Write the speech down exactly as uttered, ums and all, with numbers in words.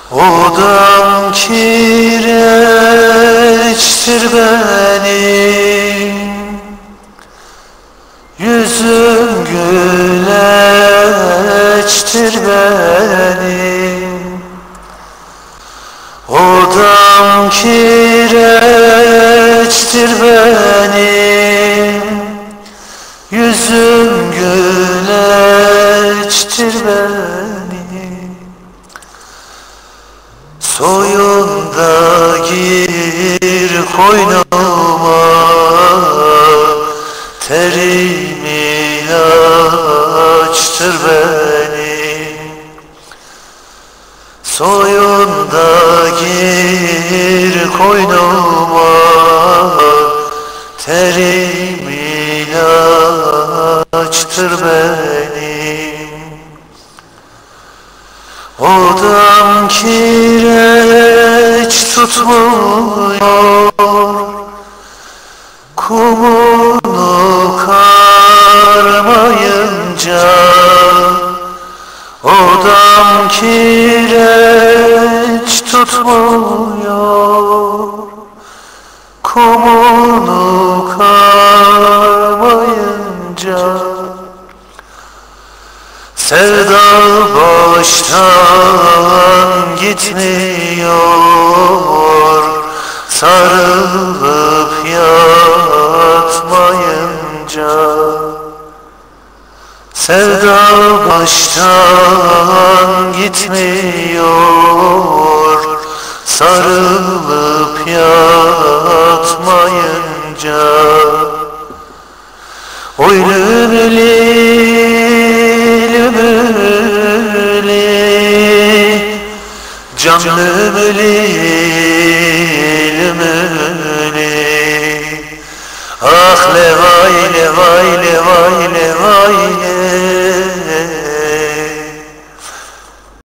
Odam kireçtir benim, yüzüm güleçtir benim. Odam kireçtir benim, yüzüm güleçtir benim. Soyun da gir koynuma, terim ilaçtır benim. Soyun da gir koynuma, terim ilaçtır benim. Odam kireç tutmuyor, kumunu karmayınca. Odam kireç tutmuyor, kumunu karmayınca. Sevda baştan gitmiyor, sarılıp yatmayınca. Sevda baştan gitmiyor, sarılıp yatmayınca. Oy lümüli lümüli, can lümüli lümüli. Ah levay levay levay levay,